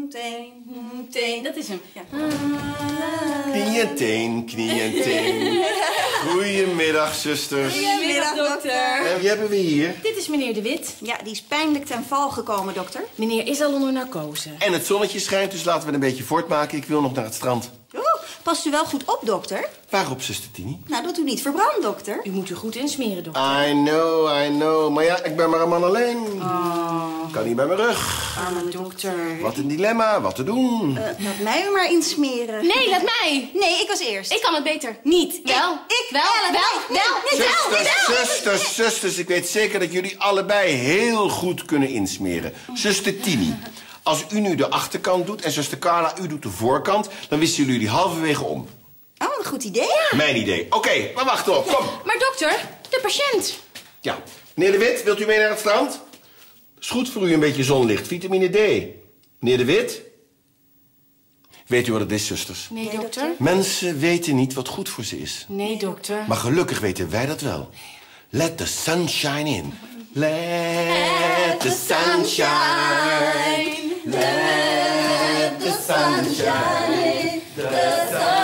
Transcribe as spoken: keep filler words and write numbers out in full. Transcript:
teen, teen. Dat is hem. Ja. Knie en teen, knie en teen. Goedemiddag, zusters. Goedemiddag, dokter. En wie hebben we hier? Dit is meneer De Wit. Ja, die is pijnlijk ten val gekomen, dokter. Meneer is al onder narcose. En het zonnetje schijnt, dus laten we een beetje voortmaken. Ik wil nog naar het strand. Oeh, past u wel goed op, dokter? Waarop, zuster Tini? Nou, dat u niet verbrandt, dokter. U moet u goed insmeren, dokter. I know, I know. Maar ja, ik ben maar een man alleen. Oh. Kan niet bij mijn rug. Arme dokter. Wat een dilemma, wat te doen? Uh, laat mij u maar insmeren. Nee, laat mij. Nee, ik was eerst. Ik kan het beter. Niet. Wel. Ik, wel, wel, wel, nee, wel, nee, wel, nee, Zusters, wel. zusters, zusters. Ik weet zeker dat jullie allebei heel goed kunnen insmeren. Zuster Tini, als u nu de achterkant doet en zuster Carla, u doet de voorkant, dan wisselen jullie halverwege om. Oh, wat een goed idee. Mijn idee. Oké, okay, maar wacht op. Kom. Maar dokter, de patiënt. Ja. Meneer De Wit, wilt u mee naar het strand? Is goed voor u een beetje zonlicht. Vitamine D. Meneer De Wit? Weet u wat het is, zusters? Nee, dokter. Mensen weten niet wat goed voor ze is. Nee, dokter. Maar gelukkig weten wij dat wel. Let the sun shine in. Let the sun shine. Let the sun shine. The sun